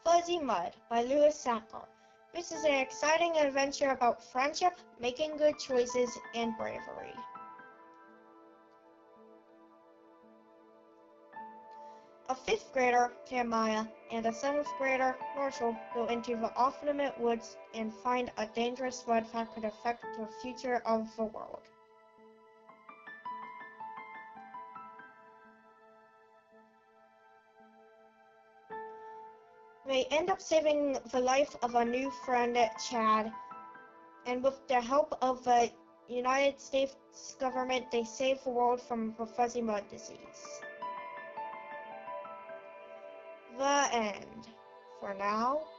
Fuzzy Mud by Louis Sachar. This is an exciting adventure about friendship, making good choices, and bravery. A 5th grader, Jeremiah, and a 7th grader, Marshall, go into the off-limit woods and find a dangerous flood that could affect the future of the world. They end up saving the life of a new friend, Chad, and with the help of the United States government, they save the world from the fuzzy mud disease. The end. For now.